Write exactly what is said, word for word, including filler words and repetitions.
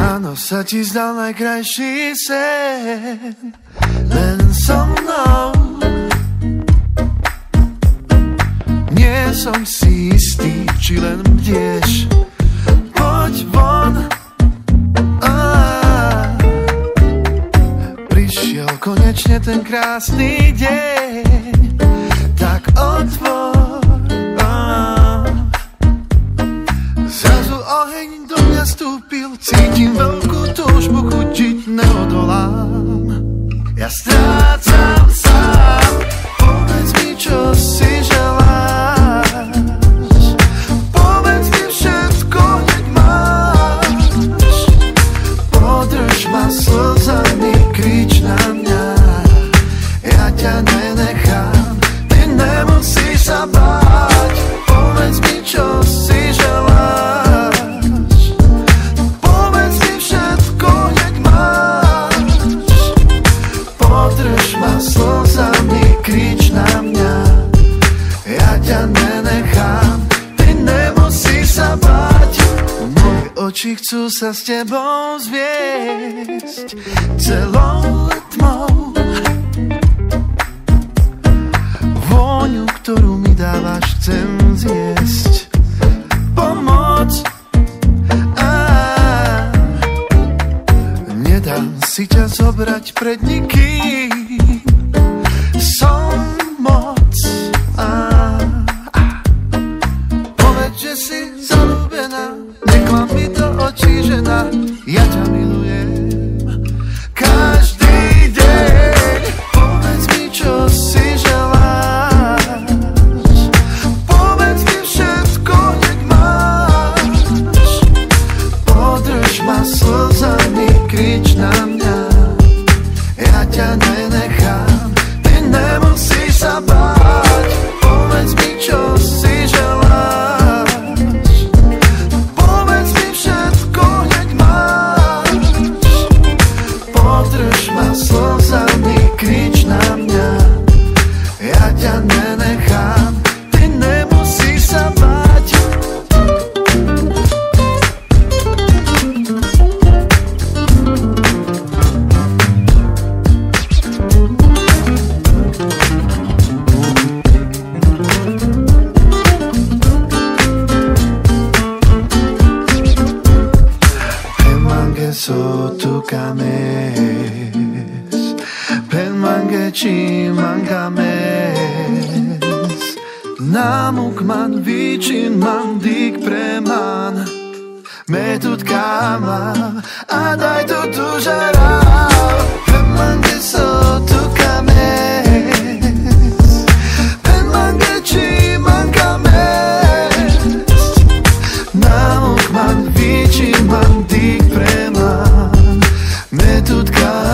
Ráno sa ti zdal najkrajší sen, len so mnou. Nie som si istý, či len bdieš. Poď von. Ah, prišiel konečne ten krásny deň, tak otvor. Ah, zrazu oheň do mňa stúpil, cítim veľkú túžbu, chutiť neodolám. Ja strácam sám, povedz mi, čo si želáš. Povedz mi všetko, nech máš. Podrž ma slzami, krič na mňa. Ja ťa nenechám, ty nemusíš sa báť. Povedz mi, čo si želáš. Povedz mi všetko, nech máš. Podrž ma slzami, krič na mňa. Ja ťa nenechám, ty nemusíš sa báť. Moje oči chcú sa s tebou zviesť celou tmou. Vôňu, ktorú mi dávaš, chcem zjesť. Pomoc. Á, nedám si ťa zobrať pred nikým. Som moc. Á, á. Povedz, že si zalúbená, neklam mi do očí, žena. Ja ťa milujem každý deň. Povedz mi, čo si želáš. Povedz mi všetko, nech máš. Podrž ma slzami, krič na mňa. Ja ťa nenechám, ty nemusíš sa báť. Povedz mi, čo si želáš. Povedz mi všetko, nech máš. Podrž ma slzami, krič na mňa. Ja ťa nenechám, ty nemusíš sa báť. Sotu kames, pen mange chi mangames. Namuk man vicin man dik preman, me tut kama, a daj tu tu žarav. Pen mange sotu kames, pen mange chi mangames. Namuk man vicin man dik preman, me tut kama.